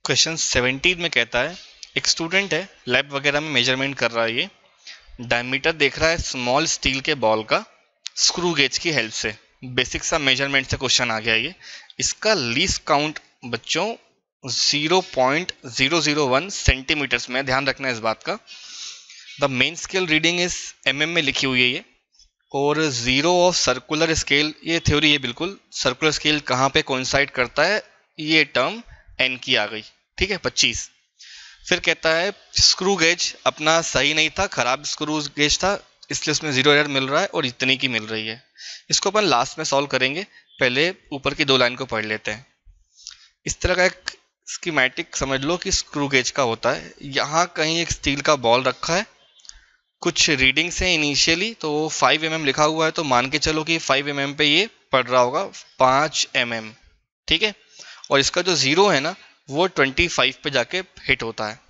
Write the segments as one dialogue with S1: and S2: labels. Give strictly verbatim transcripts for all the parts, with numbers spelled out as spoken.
S1: Question seventeen में कहता है एक स्टूडेंट है, लैब वगैरह में मेजरमेंट कर रहा है। ये डायमीटर देख रहा है स्मॉल स्टील के बॉल का स्क्रू गेज की हेल्प से। बेसिक सा मेजरमेंट से क्वेश्चन आ गया ये। इसका लीस्ट काउंट बच्चों zero point zero zero one centimetres में, ध्यान रखना है इस बात का। द मेन स्केल रीडिंग इस एम एम में लिखी हुई है ये। और जीरो ऑफ सर्कुलर स्केल, ये थ्योरी है बिल्कुल। सर्कुलर स्केल कहाँ पे कोइंसाइड करता है, ये टर्म एन की आ गई, ठीक है, पच्चीस। फिर कहता है स्क्रू गेज अपना सही नहीं था, खराब स्क्रू गेज था, इसलिए उसमें जीरो एरर मिल रहा है और इतनी की मिल रही है। इसको अपन लास्ट में सॉल्व करेंगे, पहले ऊपर की दो लाइन को पढ़ लेते हैं। इस तरह का एक स्कीमेटिक समझ लो कि स्क्रू गेज का होता है। यहाँ कहीं एक स्टील का बॉल रखा है, कुछ रीडिंग्स हैं इनिशियली, तो फाइव एम एम लिखा हुआ है, तो मान के चलो कि फाइव एम एम पे ये पड़ रहा होगा पाँच एम एम, ठीक है। और इसका जो जीरो है ना, वो ट्वेंटी फाइव पे जाके हिट होता है।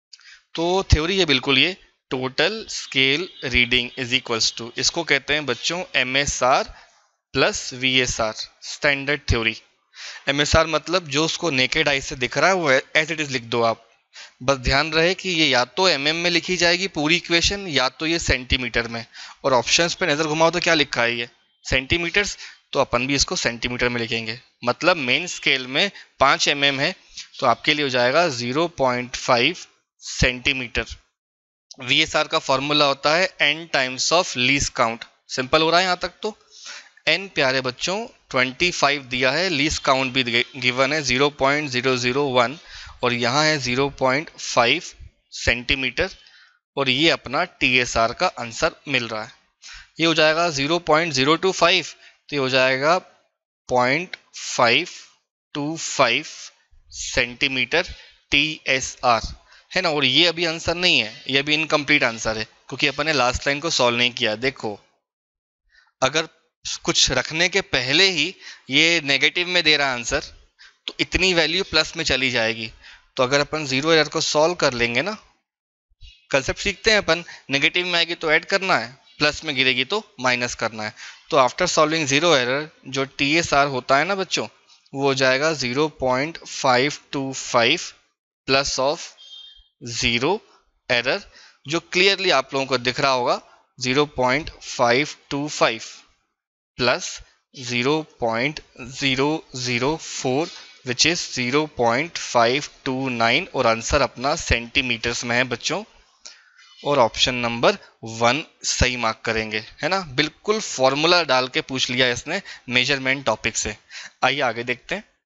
S1: तो थ्योरी है बिल्कुल ये, total scale reading is equals to, इसको कहते हैं बच्चों M S R plus V S R, standard theory. M S R मतलब जो उसको नेकेड आई से दिख रहा है वो एज इट इज लिख दो आप। बस ध्यान रहे कि ये या तो एम एम में लिखी जाएगी पूरी इक्वेशन, या तो ये सेंटीमीटर में। और ऑप्शंस पे नजर घुमाओ तो क्या लिखा है ये, सेंटीमीटर्स, तो अपन भी इसको सेंटीमीटर में लिखेंगे। मतलब मेन स्केल में पाँच एम एम है, तो आपके लिए हो जाएगा zero point five centimetre. V S R का फॉर्मूला होता है N times of least count. Simple हो रहा है यहाँ तक तो। एन प्यारे बच्चों पच्चीस दिया है, लीस्ट काउंट भी गिवन है zero point zero zero one, और यहाँ है ज़ीरो पॉइंट फाइव सेंटीमीटर, और ये अपना टी एस आर का आंसर मिल रहा है। ये हो जाएगा zero point zero two five, तो ये हो जाएगा point five two five centimetre T S R, है ना। और ये अभी आंसर नहीं है, ये अभी इनकम्प्लीट आंसर है, क्योंकि अपन ने लास्ट लाइन को सॉल्व नहीं किया। देखो, अगर कुछ रखने के पहले ही ये नेगेटिव में दे रहा आंसर, तो इतनी वैल्यू प्लस में चली जाएगी। तो अगर अपन जीरो एरर को सॉल्व कर लेंगे ना, कंसेप्ट सीखते हैं अपन, नेगेटिव में आएगी तो ऐड करना है, प्लस में गिरेगी तो माइनस करना है। तो आफ्टर सॉल्विंग जीरो एरर जो टी एस आर होता है ना बच्चों, वो हो जाएगा zero point five two five plus of zero error, जो क्लियरली आप लोगों को दिख रहा होगा, zero point five two five plus zero point zero zero four which is zero point five two nine, और आंसर अपना सेंटीमीटर्स में है बच्चों। और ऑप्शन नंबर वन सही मार्क करेंगे, है ना। बिल्कुल फॉर्मूला डाल के पूछ लिया इसने मेजरमेंट टॉपिक से। आइए आगे देखते हैं।